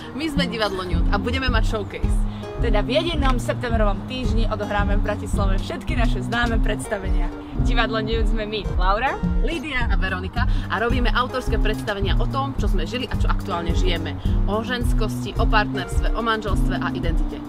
My sme Divadlo Nude a budeme mať showcase. Teda v jedinom septembrovom týždni odohráme v Bratislave všetky naše známe predstavenia. Divadlo Nude sme my, Laura, Lídia a Veronika a robíme autorské predstavenia o tom, čo sme žili a čo aktuálne žijeme. O ženskosti, o partnerstve, o manželstve a identite.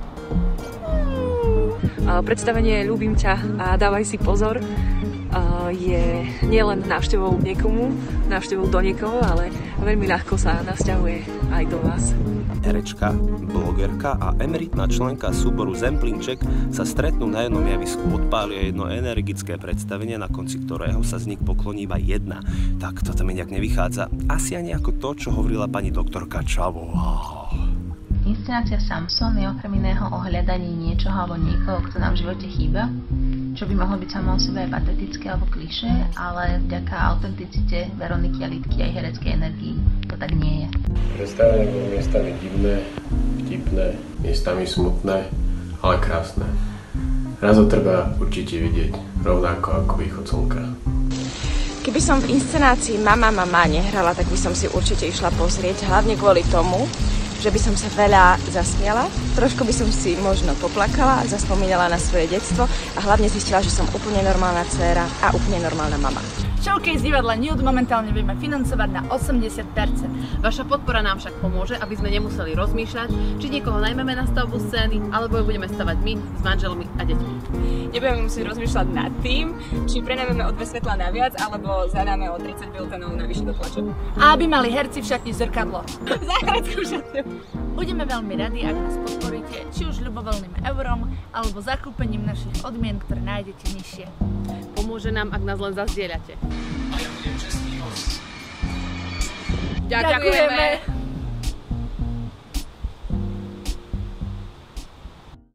Predstavenie Ľúbim ťa a dávaj si pozor je nielen návštevou niekomu, návštevou do niekoho, ale veľmi ľahko sa nasťahuje aj do vás. Herečka, blogerka a emeritná členka súboru Zemplinček sa stretnú na jednom javisku, odpália jedno energické predstavenie, na konci ktorého sa z nich pokloní iba jedna. Tak toto mi nejak nevychádza. Asi ani ako to, čo hovorila pani doktorka Čavová. Inscenácia Samson je okrem iného o hľadaní niečoho alebo niekoho, kto nám v živote chýba, čo by mohlo byť samo o sebe aj patetické alebo klišé, ale vďaka autenticite Veroniky a Lidky aj hereckej energii to tak nie je. Predstavenie bolo miestami divné, vtipné, miestami smutné, ale krásne. Raz ho treba určite vidieť, rovnako ako východ slnka. Keby som v inscenácii Mama nehrala, tak by som si určite išla pozrieť, hlavne kvôli tomu, že by som sa veľa zasmiala, trošku by som si možno poplakala, zaspomínala na svoje detstvo a hlavne zistila, že som úplne normálna dcéra a úplne normálna mama. Showcase Divadla Nude momentálne vieme financovať na 80%. Vaša podpora nám však pomôže, aby sme nemuseli rozmýšľať, či niekoho najmeme na stavbu scény, alebo ju budeme stavať my s manželmi a deťmi. Nebudeme musieť rozmýšľať nad tým, či prenajmeme o 2 svetlá naviac, alebo zadáme o 30 biltenov navyše do tlače. A aby mali herci v šatni zrkadlo. Záhradskú šatňu. Budeme veľmi radi, ak nás podporíte, či už ľubovoľným eurom, alebo zakúpením našich odmien, ktoré nájdete nižšie. Pomôže nám, ak nás len zazdieľate. Ďakujeme.